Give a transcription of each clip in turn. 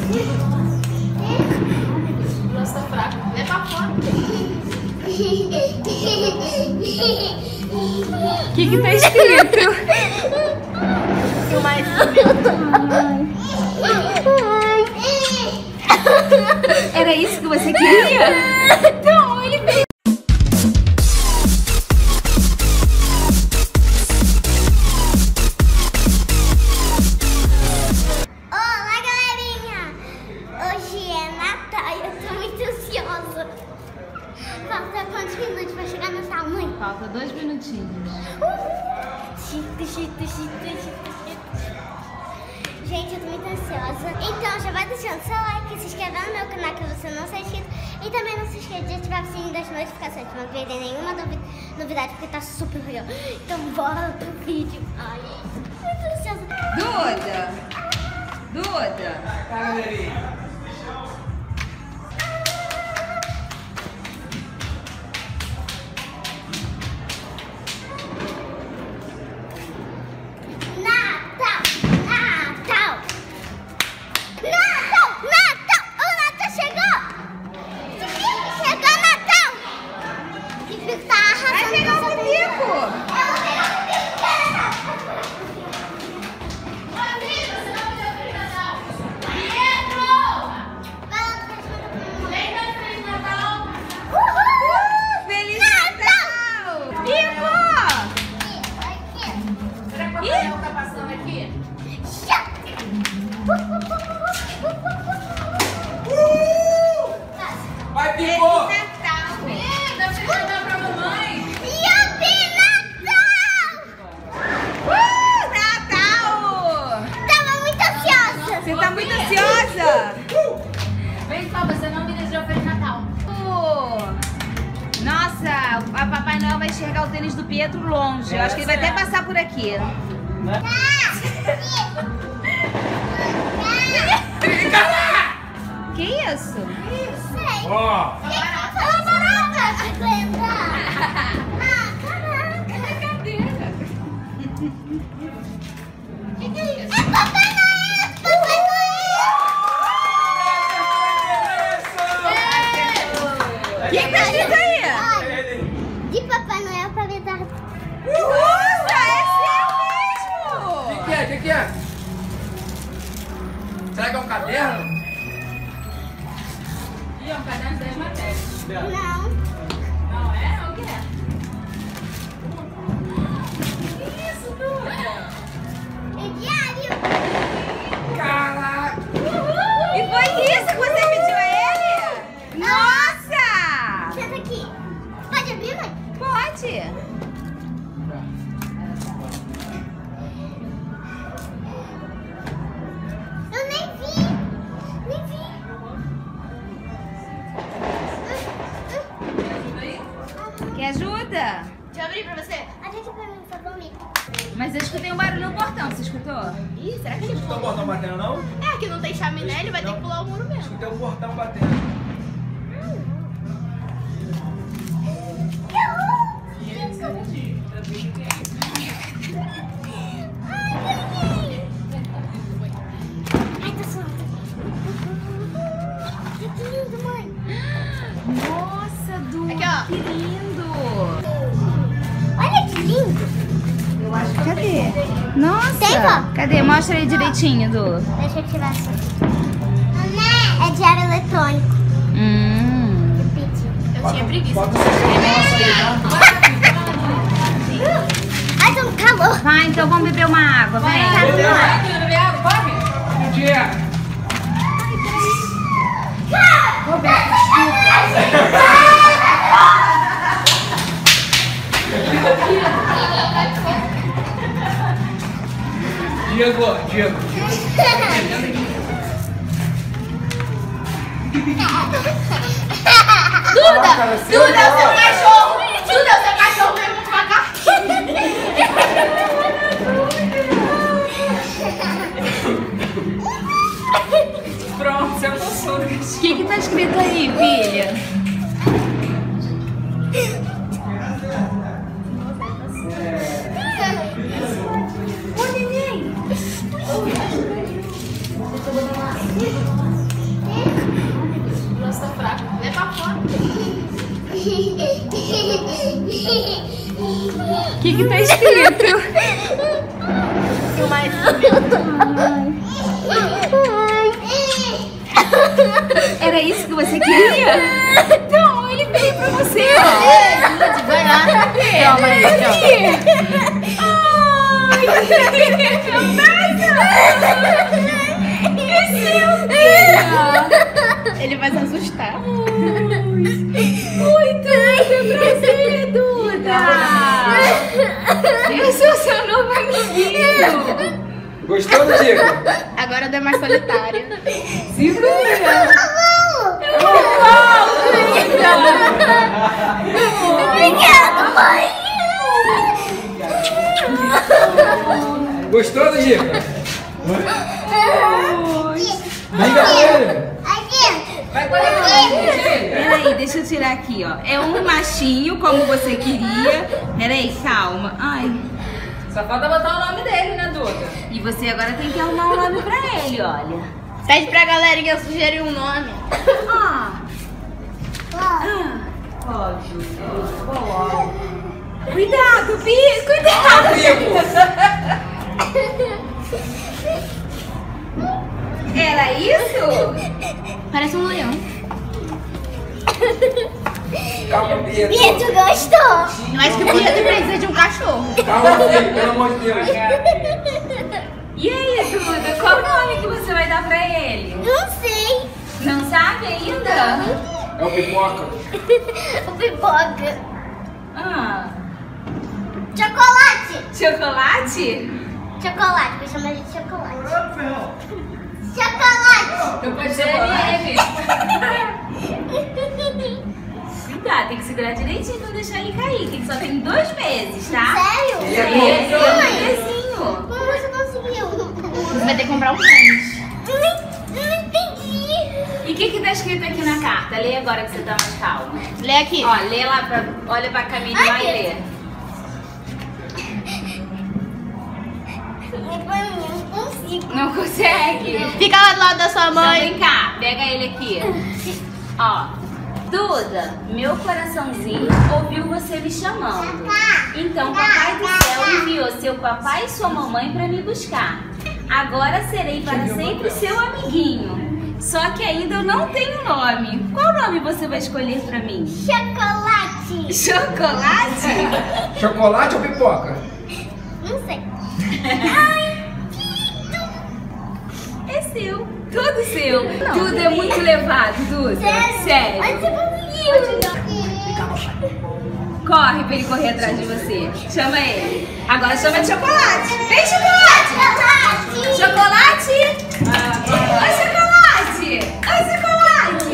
Nossa, fraca. Leva pra fora. O que tá escrito? O mais Era isso que você queria? Não, ele fez. Olá, galerinha! Hoje é Natal e eu tô muito ansiosa. Falta quantos minutos pra chegar no Natal, mãe? Falta 2 minutinhos. Gente, eu tô muito ansiosa. Então já vai deixando seu like, se inscrevendo no meu canal que você não seja inscrito. E também não se esqueça de ativar o sininho das notificações pra não perder nenhuma novidade, porque tá super legal. Então bora pro vídeo. Ai, muito ansiosa. Duda! Tá, galerinha? Natal! Natal! Natal! Natal! O Natal chegou! Chegou o Natal! E Pico tá arrasando. Vai pegar o Pico! Feliz Natal! Pico! Será que o Papai Noel tá passando aqui? Vai, Pico! Natal! Dá pra você cantar pra mamãe? Natal! Tava muito ansiosa! Você tá muito ansiosa? Vem cá, você não me desejou Feliz Natal. Nossa, a Papai Noel vai enxergar o tênis do Pietro longe. Eu acho que ele vai até passar por aqui. Que isso? Sei! Ó! Quem tá escrito aí? De Papai Noel pra verdade. Nossa, é seu mesmo! O que é? Será que é um caderno? Ih, é um caderno das matérias. Não. Não é? O que é? Que isso, Duda? É diário. Caraca! E foi isso que você pediu a ele? Nossa! Senta aqui. Pode abrir, mãe? Pode! Eu nem vi. Nem vi. Quer ajuda? Deixa eu abrir pra você. Abre aqui pra mim, por favor, amigo. Mas eu escutei um barulho no portão, você escutou? Ih, será que ele Escutou o portão batendo, não? É, que não tem chaminé, ele vai ter que pular o muro mesmo. Escutei o portão batendo. Ai, tá suando. Ai, que lindo, mãe. Nossa, Duda, Aqui, ó. que lindo! Olha que lindo. Cadê? Nossa! Tem, vó? Cadê? Mostra aí direitinho, Du. Deixa eu tirar isso aqui. É diário eletrônico. Eu pedi. Eu tinha preguiça. Bota o celular Ai, tô no calor. Vai, então vamos beber uma água, vem. Vai, quer beber água? Corre. Que dia? Diego. Duda, é o seu cachorro. Duda, é o seu cachorro mesmo devagar. Pronto, você almoçou. O que tá escrito aí, filha? Ô, neném. Nossa, fraco. Vem pra fora. O que tá escrito? Filmar esse Era isso que você queria? Então, ele veio pra você, ó. vai lá. Calma aí, Ele vai se assustar. Oi, Duda, prazer, Duda. Eu sou seu novo amiguinho. Gostou do Diego? Agora eu dou mais solitária. Segura. Obrigada, mãe. Gostou do Diego? Liga pra ele. Vai Peraí, deixa eu tirar aqui, ó. É um machinho, como você queria. Peraí, calma. Ai. Só falta botar o nome dele, né, Duda? E você agora tem que arrumar um nome pra ele, olha. Pede pra galerinha sugerir um nome. Pode. Cuidado, Bi, cuidado. Era isso? Parece um leão. Calma, Pedro. Pietro gostou. Eu acho que o Pietro precisa de um cachorro. Calma, filho, pelo amor de Deus. E aí, Duda, qual o nome que você vai dar pra ele? Não sei. Não sabe ainda? É o Pipoca. O pipoca. Chocolate. Chocolate? Chocolate, vou chamar de chocolate. Chocolate. Eu pode ser ele. Cuidado, tem que segurar direitinho pra não deixar ele cair, que ele só tem 2 meses, tá? Sério? Ele é É, bom. ele é um bebezinho. Como você conseguiu? Você vai ter que comprar um tênis. Não entendi. E o que tá escrito aqui na carta? Lê agora que você tá mais calma. Lê aqui. Ó, lê lá, olha pra Camille lá e lê. Pra mim, eu não consigo. Não consegue? Fica lá do lado da sua Então mãe. vem cá, pega ele aqui. Ó, Duda, meu coraçãozinho ouviu você me chamando. Então Papai do Céu enviou seu papai e sua mamãe pra me buscar. Agora serei para sempre seu amiguinho. Só que ainda eu não tenho nome. Qual nome você vai escolher pra mim? Chocolate. Chocolate? Chocolate ou pipoca? Não sei. É seu. Tudo seu. Tudo é muito levado, Duda. Sério. Onde você conseguiu? Corre pra ele correr atrás de você. Chama ele. Agora chama de chocolate. Vem, chocolate! Chocolate! Oi, chocolate! Oi, chocolate!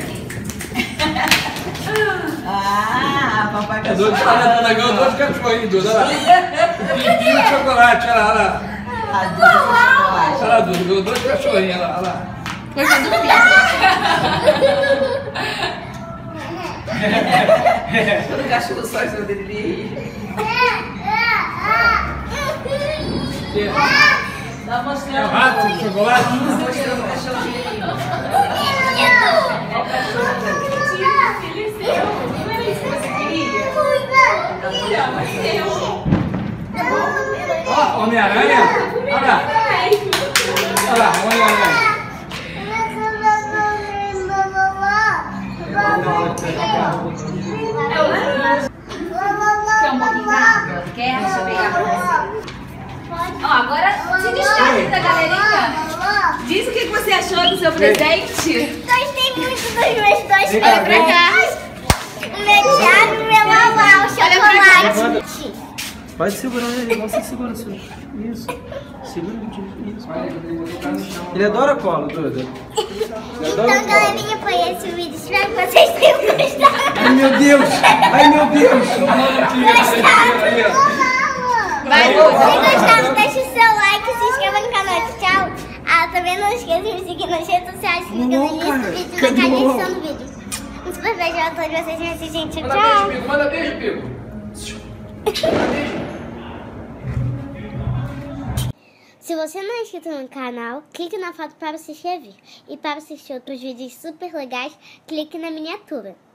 Papai É dois cachorrinhos, Duda. Olha lá. O pinguinho de chocolate, olha lá, olha lá. Olha lá, Duda, ganhou 2 cachorrinhos, olha lá, olha lá. Coisa do Todo cachorro só ajuda dele. Tá É o mostrando. rato de chocolate? Tá mostrando o cachorrinho aí. É o cachorro Filho seu. Não é isso que você queria? Não, mas eu. Ó, Homem-Aranha. Olha lá. Olha lá, Homem-Aranha. É o laranja. Quer um pouquinho d'água? Quer? Deixa eu pegar pra você. Ó, agora se destaque da galerinha. Diz o que você achou do seu presente. Gostei muito dos meus 2 Vem cá, vem. presentes. O meu Thiago e o meu Lalá, o chocolate. Pode segurar ele, você segura assim. Isso. Segura isso. Ele adora colo, Duda. Então, galerinha, foi esse o vídeo. Espero que vocês tenham gostado. Ai, meu Deus! Ai, meu Deus! Vai, Se Duda. gostaram, deixa o seu like, se inscreva no canal. Tchau. Também não esqueça de me seguir nas redes sociais. Se liga no início do vídeo, na descrição do vídeo. Um super beijo a todos vocês, minha gente. Manda Tchau. beijo, Pico, manda beijo, Pico. Manda beijo. Se você não é inscrito no canal, clique na foto para se inscrever. E para assistir outros vídeos super legais, clique na miniatura.